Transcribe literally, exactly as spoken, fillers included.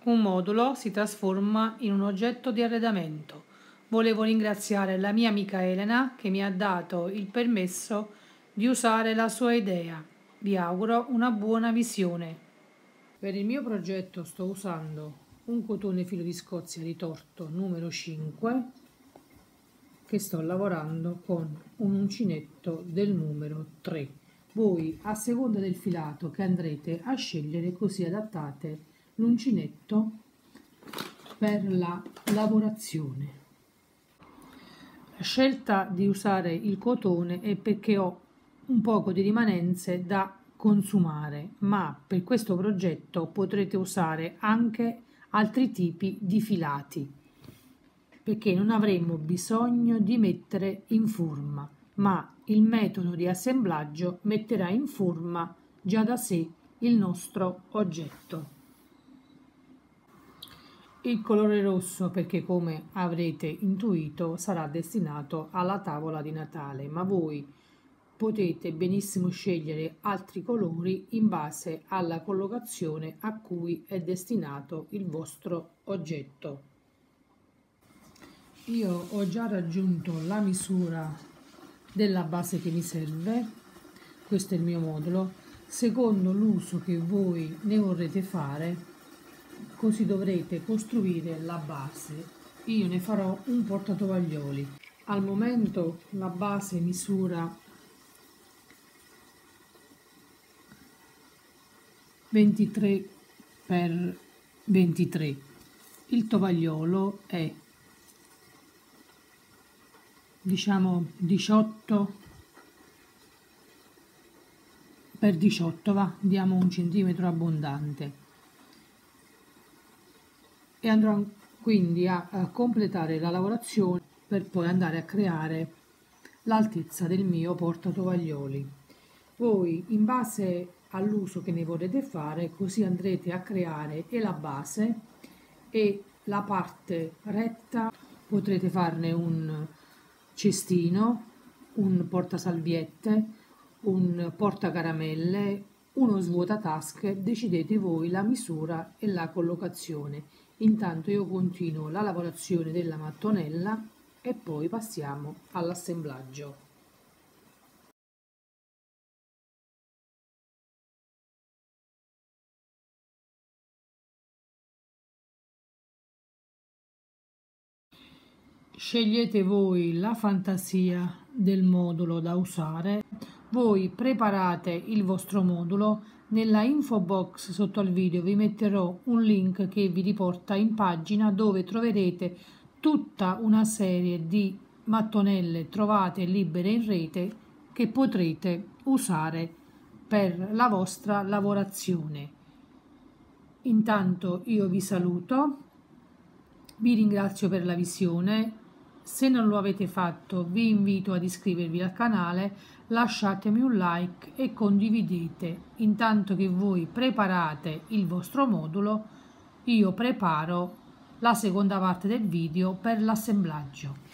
un modulo si trasforma in un oggetto di arredamento. Volevo ringraziare la mia amica Elena che mi ha dato il permesso di usare la sua idea. Vi auguro una buona visione. Per il mio progetto sto usando un cotone filo di Scozia ritorto numero cinque che sto lavorando con un uncinetto del numero tre. Voi, a seconda del filato che andrete a scegliere, così adattate l'uncinetto per la lavorazione. La scelta di usare il cotone è perché ho un poco di rimanenze da consumare, ma per questo progetto potrete usare anche altri tipi di filati, perché non avremo bisogno di mettere in forma, ma il metodo di assemblaggio metterà in forma già da sé il nostro oggetto. Il colore rosso perché, come avrete intuito, sarà destinato alla tavola di Natale, ma voi potete benissimo scegliere altri colori in base alla collocazione a cui è destinato il vostro oggetto. Io ho già raggiunto la misura della base che mi serve, questo è il mio modulo, secondo l'uso che voi ne vorrete fare, così dovrete costruire la base. Io ne farò un portatovaglioli. Al momento la base misura ventitré per ventitré, il tovagliolo è diciamo diciotto per diciotto, va, diamo un centimetro abbondante, e andrò quindi a, a completare la lavorazione per poi andare a creare l'altezza del mio portatovaglioli. Voi, in base all'uso che ne vorrete fare, così andrete a creare e la base e la parte retta. Potrete farne un cestino, un portasalviette, un portacaramelle, uno svuotatasche. Decidete voi la misura e la collocazione. Intanto io continuo la lavorazione della mattonella e poi passiamo all'assemblaggio. Scegliete voi la fantasia del modulo da usare. Voi preparate il vostro modulo. Nella info box sotto al video vi metterò un link che vi riporta in pagina dove troverete tutta una serie di mattonelle trovate libere in rete che potrete usare per la vostra lavorazione. Intanto io vi saluto, vi ringrazio per la visione. Se non lo avete fatto, vi invito ad iscrivervi al canale, lasciatemi un like e condividete. Intanto che voi preparate il vostro modulo, io preparo la seconda parte del video per l'assemblaggio.